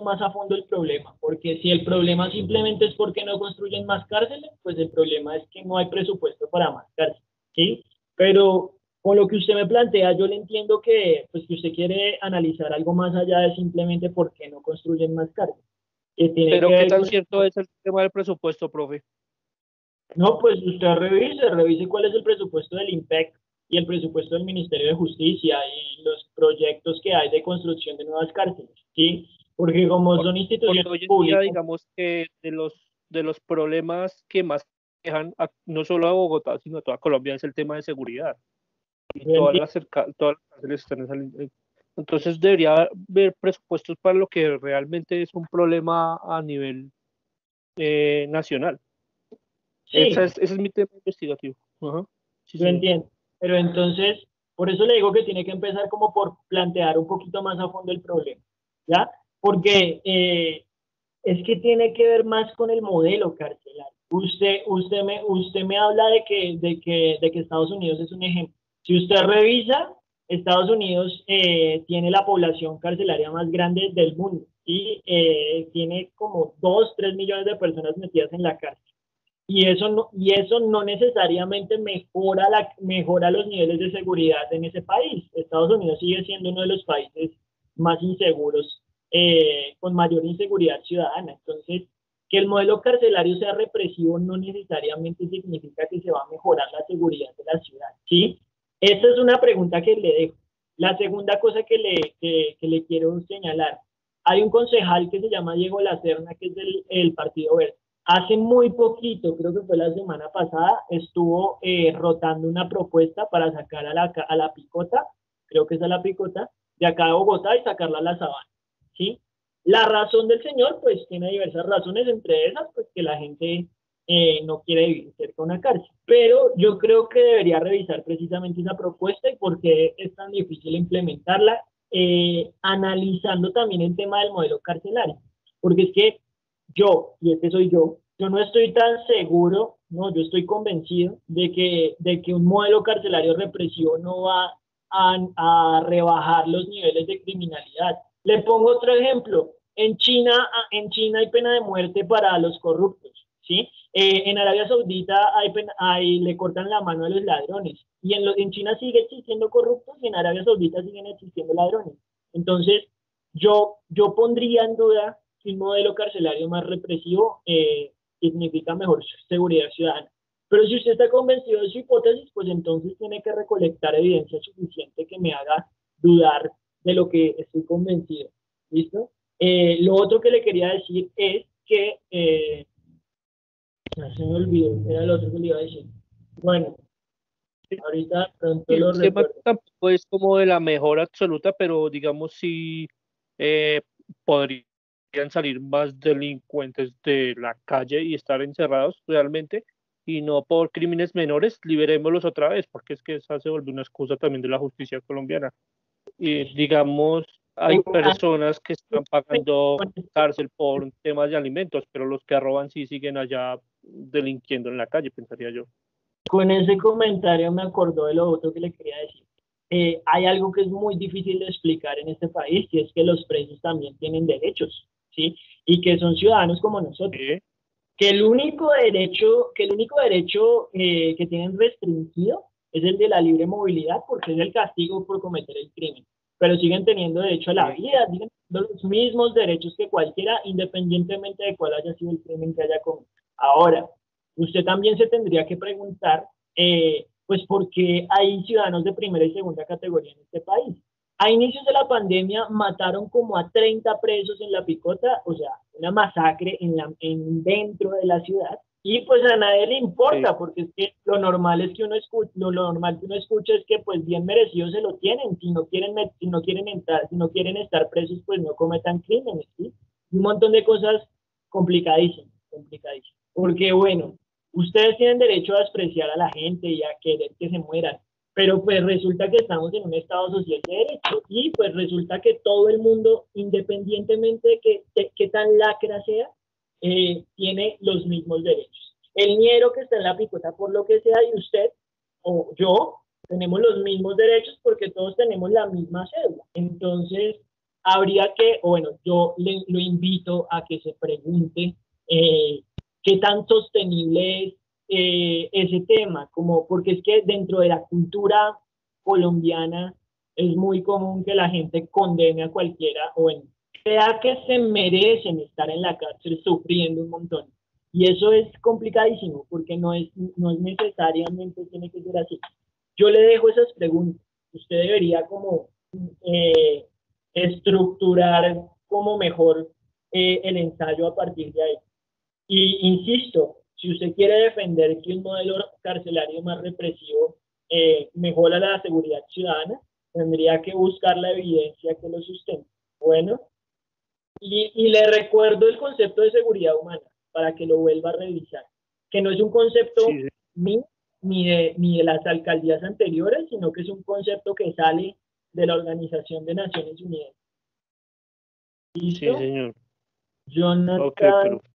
más a fondo el problema, porque si el problema simplemente es porque no construyen más cárceles, pues el problema es que no hay presupuesto para más cárceles, ¿sí? Pero con lo que usted me plantea, yo le entiendo que, pues, que usted quiere analizar algo más allá de simplemente por qué no construyen más cárceles, que tiene que Pero ¿qué ver tan con... cierto es el tema del presupuesto, profe? No, pues usted revise cuál es el presupuesto del IMPEC y el presupuesto del Ministerio de Justicia y los proyectos que hay de construcción de nuevas cárceles, ¿sí? Porque como son Porque instituciones hoy en día, públicas, digamos que de los problemas que más quejan no solo a Bogotá, sino a toda Colombia es el tema de seguridad. Y yo entiendo, todas las cárceles están entonces debería haber presupuestos para lo que realmente es un problema a nivel nacional. sí, Ese es mi tema investigativo. Ajá. Sí, yo señor. entiendo, pero entonces, por eso le digo que tiene que empezar como por plantear un poquito más a fondo el problema, ¿ya? Porque es que tiene que ver más con el modelo carcelario. Usted me habla de que Estados Unidos es un ejemplo. Si usted revisa, Estados Unidos tiene la población carcelaria más grande del mundo y tiene como 2, 3 millones de personas metidas en la cárcel. Y eso no necesariamente mejora los niveles de seguridad en ese país. Estados Unidos sigue siendo uno de los países más inseguros, con mayor inseguridad ciudadana. Entonces, que el modelo carcelario sea represivo no necesariamente significa que se va a mejorar la seguridad de la ciudad, ¿sí? Esa es una pregunta que le dejo. La segunda cosa que le quiero señalar, hay un concejal que se llama Diego Lacerna, que es del el Partido Verde. Hace muy poquito, creo que fue la semana pasada, estuvo rotando una propuesta para sacar a la picota, creo que es a la picota, de acá de Bogotá y sacarla a la sabana, ¿sí? La razón del señor, pues tiene diversas razones, entre esas, pues que la gente no quiere vivir cerca de una cárcel. Pero yo creo que debería revisar precisamente esa propuesta y por qué es tan difícil implementarla, analizando también el tema del modelo carcelario. Porque es que y este soy yo no estoy tan seguro, no, yo estoy convencido de que un modelo carcelario represivo no va a rebajar los niveles de criminalidad. Le pongo otro ejemplo. En China hay pena de muerte para los corruptos, ¿sí? En Arabia Saudita le cortan la mano a los ladrones. Y en China sigue existiendo corruptos y en Arabia Saudita siguen existiendo ladrones. Entonces, yo pondría en duda que un modelo carcelario más represivo significa mejor seguridad ciudadana. Pero si usted está convencido de su hipótesis, pues entonces tiene que recolectar evidencia suficiente que me haga dudar de lo que estoy convencido. ¿Listo? Lo otro que le quería decir es que, ya se me olvidó, era lo otro que le iba a decir. Bueno, ahorita pronto lo El tema recuerdo. tampoco es como de la mejor absoluta, pero digamos si eh, podrían salir más delincuentes de la calle y estar encerrados realmente, y no por crímenes menores, liberémoslos otra vez, porque es que esa se vuelve una excusa también de la justicia colombiana. Y digamos, hay personas que están pagando cárcel por temas de alimentos, pero los que roban sí siguen allá delinquiendo en la calle, pensaría yo. Con ese comentario me acordó de lo otro que le quería decir. Hay algo que es muy difícil de explicar en este país, y es que los presos también tienen derechos, ¿sí? Y que son ciudadanos como nosotros. ¿Sí? Que el único derecho que tienen restringido es el de la libre movilidad, porque es el castigo por cometer el crimen. Pero siguen teniendo derecho a la Sí. vida, siguen teniendo los mismos derechos que cualquiera, independientemente de cuál haya sido el crimen que haya cometido. Ahora, usted también se tendría que preguntar, pues, ¿por qué hay ciudadanos de primera y segunda categoría en este país? A inicios de la pandemia mataron como a 30 presos en la picota, o sea, una masacre dentro de la ciudad. Y pues a nadie le Sí. importa, porque es que lo normal es que uno escucha, lo normal que uno escucha es que pues bien merecidos se lo tienen, si no quieren estar presos, pues no cometan crímenes, ¿sí? Y un montón de cosas complicadísimas, complicadísimas. Porque bueno, ustedes tienen derecho a despreciar a la gente y a querer que se mueran, pero pues resulta que estamos en un Estado social de derecho y pues resulta que todo el mundo, independientemente de que tan lacra sea, tiene los mismos derechos. El ñero que está en la picota por lo que sea y usted o yo tenemos los mismos derechos porque todos tenemos la misma cédula. Entonces, habría que, o bueno, yo lo invito a que se pregunte qué tan sostenible es ese tema, como, porque es que dentro de la cultura colombiana es muy común que la gente condene a cualquiera, o bueno, crea que se merecen estar en la cárcel sufriendo un montón. Y eso es complicadísimo, porque no es necesariamente tiene que ser así. Yo le dejo esas preguntas. Usted debería como eh, estructurar como mejor el ensayo a partir de ahí. Y insisto, si usted quiere defender que un modelo carcelario más represivo mejora la seguridad ciudadana, tendría que buscar la evidencia que lo sustente. Bueno, y le recuerdo el concepto de seguridad humana para que lo vuelva a revisar, que no es un concepto Sí, mío ni de las alcaldías anteriores, sino que es un concepto que sale de la Organización de Naciones Unidas. sí, ¿Listo? señor. Ok, Jonathan pero